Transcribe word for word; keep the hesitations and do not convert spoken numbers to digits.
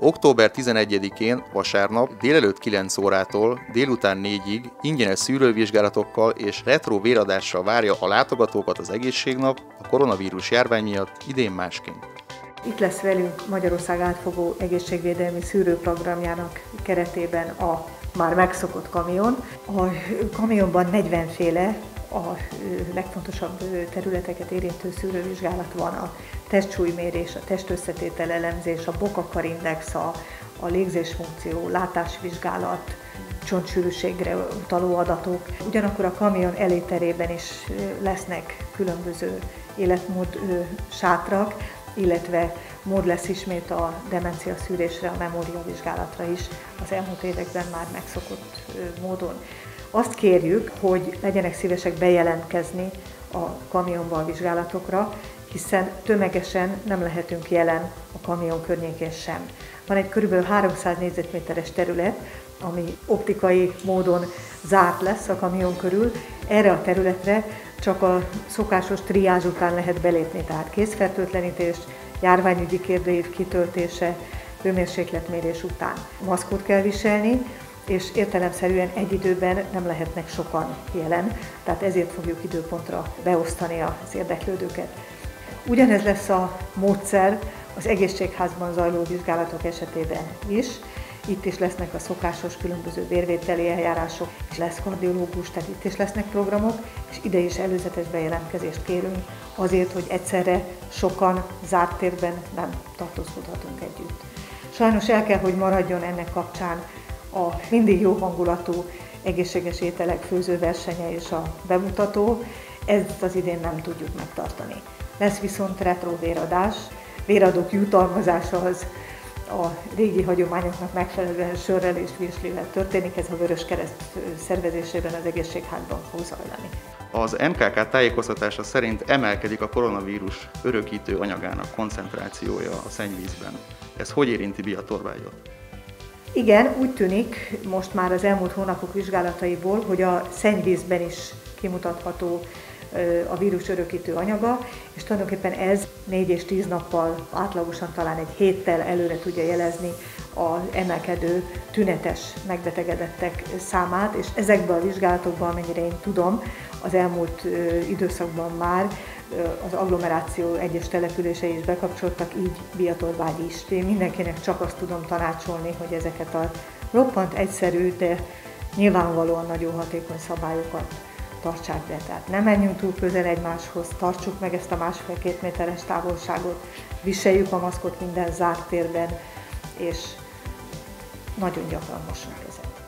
október tizenegyedikén vasárnap délelőtt kilenc órától délután négyig ingyenes szűrővizsgálatokkal és retro véradással várja a látogatókat az egészségnap a koronavírus járvány miatt idén másként. Itt lesz velünk Magyarország átfogó egészségvédelmi szűrőprogramjának keretében a már megszokott kamion. A kamionban negyvenféle a legfontosabb területeket érintő szűrővizsgálat van: a testsúlymérés, a testösszetétel elemzés, a bokakarindex, a, a légzésfunkció, látásvizsgálat, csontsűrűségre utaló adatok. Ugyanakkor a kamion eléterében is lesznek különböző életmód sátrak, illetve mód lesz ismét a demencia szűrésre, a memória vizsgálatra is az elmúlt években már megszokott módon. Azt kérjük, hogy legyenek szívesek bejelentkezni a kamionban a vizsgálatokra, hiszen tömegesen nem lehetünk jelen a kamion környékén sem. Van egy kb. háromszáz négyzetméteres terület, ami optikai módon zárt lesz a kamion körül. Erre a területre csak a szokásos triázs után lehet belépni, tehát kézfertőtlenítés, járványügyi kérdőív kitöltése, hőmérsékletmérés után. Maszkot kell viselni, és értelemszerűen egy időben nem lehetnek sokan jelen, tehát ezért fogjuk időpontra beosztani az érdeklődőket. Ugyanez lesz a módszer az egészségházban zajló vizsgálatok esetében is. Itt is lesznek a szokásos különböző vérvételi eljárások, és lesz kardiológus, tehát itt is lesznek programok, és ide is előzetes bejelentkezést kérünk azért, hogy egyszerre sokan zárt térben nem tartózkodhatunk együtt. Sajnos el kell, hogy maradjon ennek kapcsán a mindig jó hangulatú egészséges ételek főzőversenye és a bemutató, ezt az idén nem tudjuk megtartani. Lesz viszont retro véradás, véradók jutalmazása az a régi hagyományoknak megfelelően sörrel és virslivel történik, ez a Vöröskereszt szervezésében az egészségházban fog zajlani. Az en ká ká tájékoztatása szerint emelkedik a koronavírus örökítő anyagának koncentrációja a szennyvízben. Ez hogy érinti Biatorvágyot? Igen, úgy tűnik most már az elmúlt hónapok vizsgálataiból, hogy a szennyvízben is kimutatható a vírus örökítő anyaga, és tulajdonképpen ez négy és tíz nappal, átlagosan talán egy héttel előre tudja jelezni az emelkedő tünetes megbetegedettek számát, és ezekben a vizsgálatokban, amennyire én tudom, az elmúlt időszakban már az agglomeráció egyes települései is bekapcsoltak, így Biatorvágy is. Én mindenkinek csak azt tudom tanácsolni, hogy ezeket a roppant egyszerű, de nyilvánvalóan nagyon hatékony szabályokat tartsák be. Tehát ne menjünk túl közel egymáshoz, tartsuk meg ezt a másfél-két méteres távolságot, viseljük a maszkot minden zárt térben, és nagyon gyakran mossunk kezet.